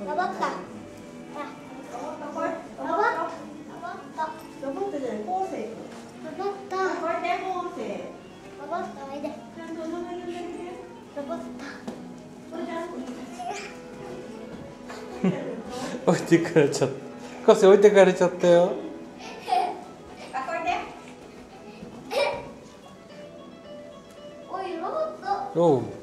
ロボット。 ロボットじゃない、昴生君。 ロボット。 これで昴生。 ロボットおいで。 ちゃんとお名前呼んであげて。 ロボット。 これちゃんと。 置いてかれちゃった。昴生置いてかれちゃったよ。 あ、これで。 おい、ロボット。 おう。